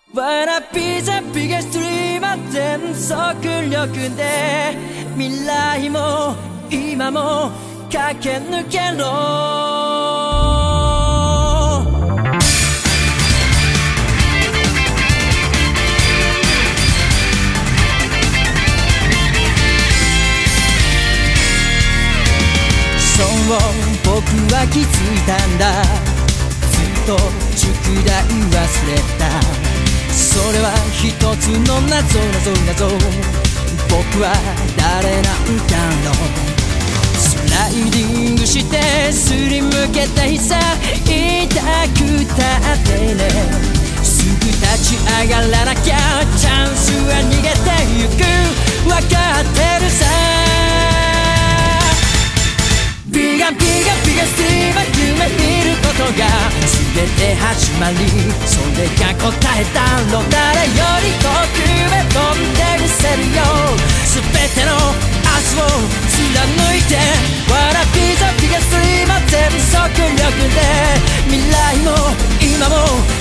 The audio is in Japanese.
Wanna be the biggest dreamer 全速力で未来も今も駆け抜けろ。そう僕は気づいたんだ。ずっと宿題忘れた。それは一つの謎。僕は誰なんだろう。スライディングしてすりむけた日さ、痛くたってね。すぐ立ち上がらなきゃチャンスは逃げてゆく。わかってるさ。ビガストリーム夢見ることが全て始まり、それが答えだろう。誰より遠くへ飛んでみせるよ。全ての明日を貫いて Wanna be the biggest dreamer 全速力で未来も今も